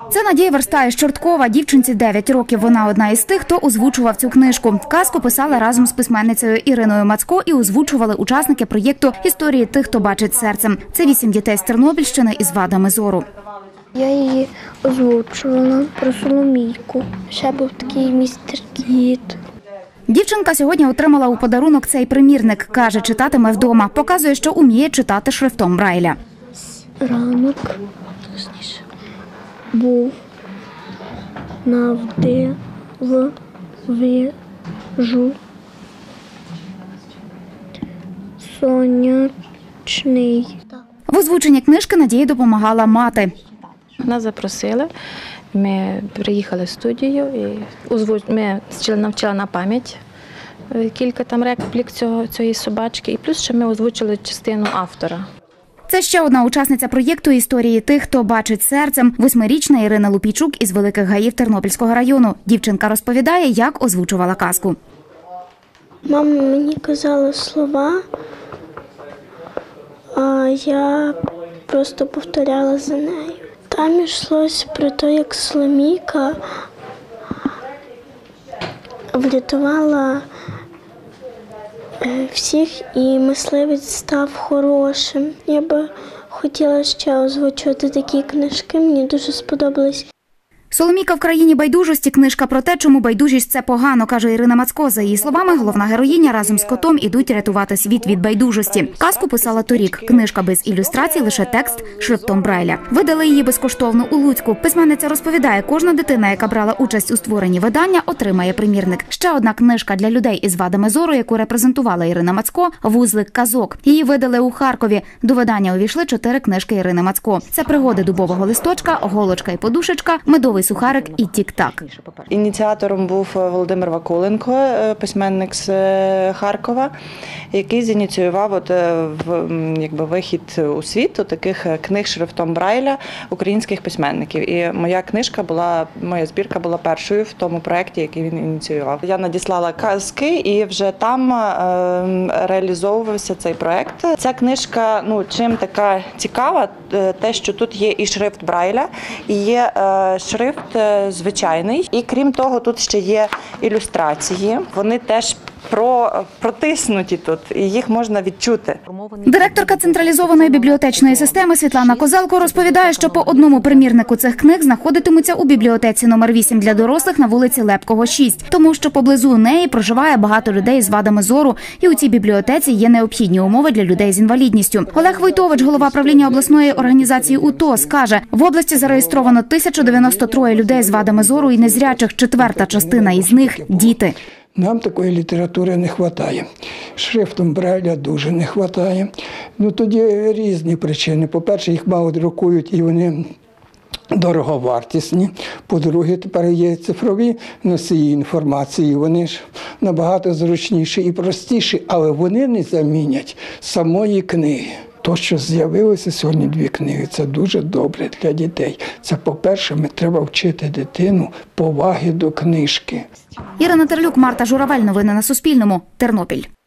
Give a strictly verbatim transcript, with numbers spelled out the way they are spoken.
Це Надія Верстає з Чорткова. Дівчинці дев'ять років. Вона одна із тих, хто озвучував цю книжку. Казку писала разом з письменницею Іриною Мацько і озвучували учасники проєкту «Історії тих, хто бачить серцем». Це вісім дітей з Тернопільщини із вадами зору. Я її озвучувала про Соломійку. Ще був такий містер Кіт. Дівчинка сьогодні отримала у подарунок цей примірник. Каже, читатиме вдома. Показує, що уміє читати шрифтом Брайля. Ранок був навдивовижу сонячний. В озвученні книжки Надії допомагала мати. Нас запросили, ми приїхали в студію і ми навчили на пам'ять кілька там реплік цього, цієї собачки, і плюс ще ми озвучили частину автора. Це ще одна учасниця проєкту «Історії тих, хто бачить серцем» – восьмирічна Ірина Лупійчук із Великих Гаїв Тернопільського району. Дівчинка розповідає, як озвучувала казку. Мама мені казала слова, а я просто повторяла за нею. Там йшлося про те, як Соломійка врятувала всіх і мисливець став хорошим. Я би хотіла ще озвучувати такі книжки, мені дуже сподобались. «Соломійка в країні байдужості» – книжка про те, чому байдужість – це погано, каже Ірина Мацько. За її словами, головна героїня разом з котом ідуть рятувати світ від байдужості. Казку писала торік. Книжка без ілюстрацій, лише текст шрифтом Брайля. Видали її безкоштовно у Луцьку. Письменниця розповідає, кожна дитина, яка брала участь у створенні видання, отримає примірник. Ще одна книжка для людей із вадами зору, яку репрезентувала Ірина Мацько – «Вузлик казок». Її видали у Харкові. До видання увійшли чотири книжки Ірини Мацько. Це «Пригоди дубового листочка», «Голочка і подушечка», «Медовий сухарик» і «Тік-так». Ініціатором був Володимир Вакуленко, письменник з Харкова, який зініціював от, якби, вихід у світ таких книг шрифтом Брайля українських письменників. І моя книжка була, моя збірка була першою в тому проєкті, який він ініціював. Я надіслала казки і вже там е, реалізовувався цей проєкт. Ця книжка, ну, чим така цікава, те, що тут є і шрифт Брайля, і є е, шрифт звичайний. І крім того, тут ще є ілюстрації. Вони теж про, протиснуті тут, і їх можна відчути. Директорка централізованої бібліотечної системи Світлана Козалко розповідає, що по одному примірнику цих книг знаходитимуться у бібліотеці номер вісім для дорослих на вулиці Лепкого, шість, тому що поблизу неї проживає багато людей з вадами зору, і у цій бібліотеці є необхідні умови для людей з інвалідністю. Олег Войтович, голова правління обласної організації УТОС, каже, в області зареєстровано тисяча дев'яносто троє людей з вадами зору і незрячих, четверта частина із них – діти. Нам такої літератури не вистачає. Шрифтом Брайля дуже не вистачає. Ну, тоді різні причини. По-перше, їх мало друкують і вони дороговартісні. По-друге, тепер є цифрові носії інформації. Вони ж набагато зручніші і простіші, але вони не замінять самої книги. То, що з'явилося сьогодні дві книги, це дуже добре для дітей. Це, по-перше, ми треба вчити дитину поваги до книжки. Ірина Терлюк, Марта Журавель. Новини на Суспільному. Тернопіль.